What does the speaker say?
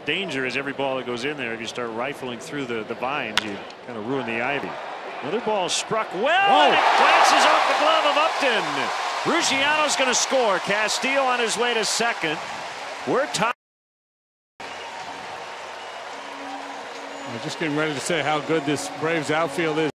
danger is every ball that goes in there. If you start rifling through the vines, you kind of ruin the ivy. Another ball struck well, and it glances off the glove of Upton. Ruggiano's going to score. Castillo on his way to second. We're tied. I'm just getting ready to say how good this Braves outfield is.